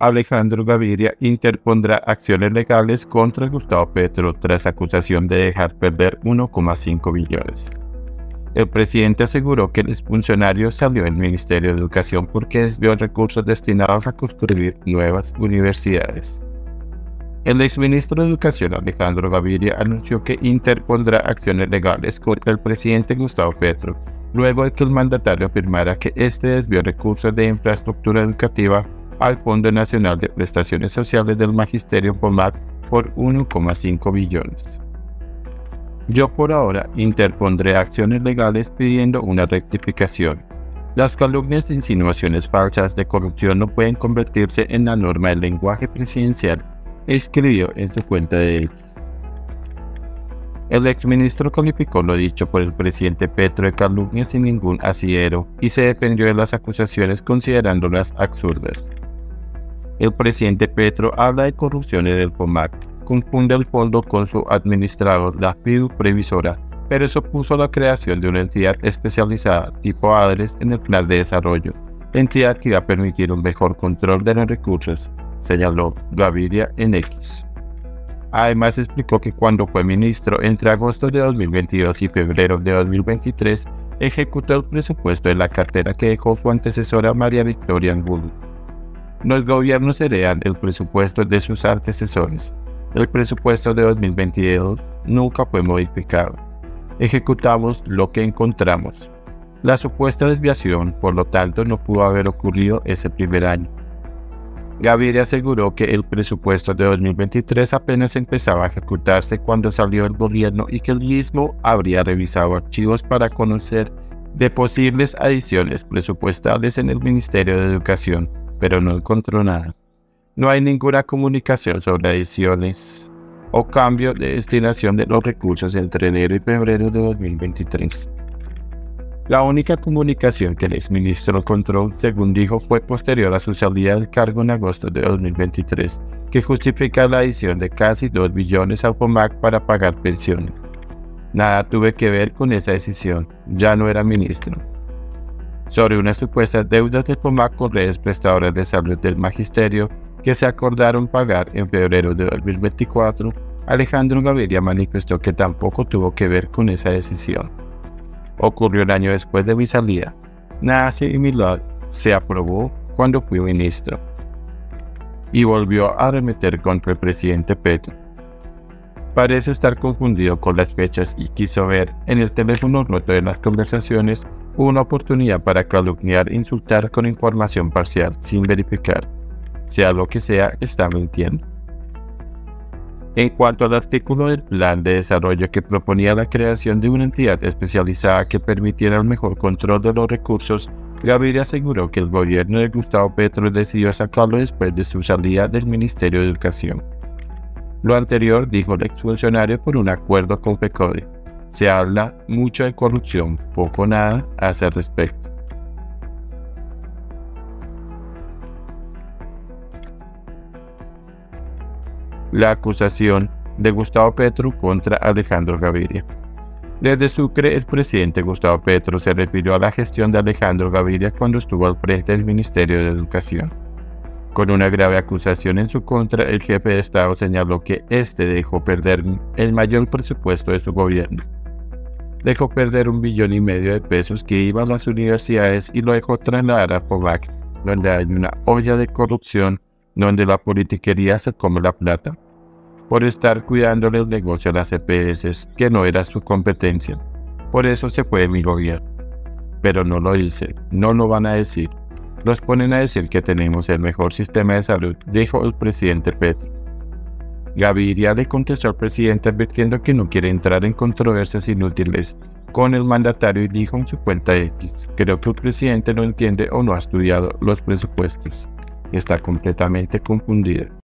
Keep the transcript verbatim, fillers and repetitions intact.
Alejandro Gaviria interpondrá acciones legales contra Gustavo Petro tras acusación de dejar perder uno coma cinco billones. El presidente aseguró que el exfuncionario salió del Ministerio de Educación porque desvió recursos destinados a construir nuevas universidades. El exministro de Educación Alejandro Gaviria anunció que interpondrá acciones legales contra el presidente Gustavo Petro, luego de que el mandatario afirmara que este desvió recursos de infraestructura educativa al Fondo Nacional de Prestaciones Sociales del Magisterio FONMAC por uno coma cinco billones. Yo por ahora interpondré acciones legales pidiendo una rectificación. Las calumnias e insinuaciones falsas de corrupción no pueden convertirse en la norma del lenguaje presidencial, escribió en su cuenta de X. El exministro calificó lo dicho por el presidente Petro de calumnias sin ningún asidero y se defendió de las acusaciones considerándolas absurdas. El presidente Petro habla de corrupción en el FONMAC, confunde el fondo con su administrador, la FIDU Previsora, pero eso puso la creación de una entidad especializada tipo ADRES en el plan de desarrollo, entidad que iba a permitir un mejor control de los recursos, señaló Gaviria en X. Además explicó que cuando fue ministro entre agosto de dos mil veintidós y febrero de dos mil veintitrés, ejecutó el presupuesto de la cartera que dejó su antecesora María Victoria Angulo. Los gobiernos heredan el presupuesto de sus antecesores. El presupuesto de dos mil veintidós nunca fue modificado. Ejecutamos lo que encontramos. La supuesta desviación, por lo tanto, no pudo haber ocurrido ese primer año. Gaviria aseguró que el presupuesto de dos mil veintitrés apenas empezaba a ejecutarse cuando salió el gobierno y que el mismo habría revisado archivos para conocer de posibles adiciones presupuestales en el Ministerio de Educación, pero no encontró nada. No hay ninguna comunicación sobre adiciones o cambio de destinación de los recursos entre enero y febrero de dos mil veintitrés. La única comunicación que el exministro encontró, según dijo, fue posterior a su salida del cargo en agosto de dos mil veintitrés, que justifica la adición de casi dos billones al FONMAC para pagar pensiones. Nada tuve que ver con esa decisión, ya no era ministro. Sobre unas supuestas deudas del FONMAC con redes prestadoras de salud del magisterio, que se acordaron pagar en febrero de dos mil veinticuatro, Alejandro Gaviria manifestó que tampoco tuvo que ver con esa decisión. Ocurrió un año después de mi salida. Nada similar se aprobó cuando fui ministro. Y volvió a arremeter contra el presidente Petro. Parece estar confundido con las fechas y quiso ver en el teléfono roto de las conversaciones una oportunidad para calumniar e insultar con información parcial sin verificar. Sea lo que sea, está mintiendo. En cuanto al artículo del plan de desarrollo que proponía la creación de una entidad especializada que permitiera el mejor control de los recursos, Gaviria aseguró que el gobierno de Gustavo Petro decidió sacarlo después de su salida del Ministerio de Educación. Lo anterior, dijo el exfuncionario, por un acuerdo con FECODE. Se habla mucho de corrupción, poco o nada hace al respecto. La acusación de Gustavo Petro contra Alejandro Gaviria. Desde Sucre, el presidente Gustavo Petro se refirió a la gestión de Alejandro Gaviria cuando estuvo al frente del Ministerio de Educación. Con una grave acusación en su contra, el jefe de Estado señaló que este dejó perder el mayor presupuesto de su gobierno. Dejó perder un billón y medio de pesos que iba a las universidades y lo dejó trasladar a FONMAC, donde hay una olla de corrupción donde la politiquería se come la plata, por estar cuidándole el negocio a las E P S, que no era su competencia. Por eso se fue de mi gobierno. Pero no lo dice, no lo van a decir. Nos ponen a decir que tenemos el mejor sistema de salud, dijo el presidente Petro. Gaviria le contestó al presidente advirtiendo que no quiere entrar en controversias inútiles con el mandatario y dijo en su cuenta X: creo que el presidente no entiende o no ha estudiado los presupuestos. Está completamente confundida.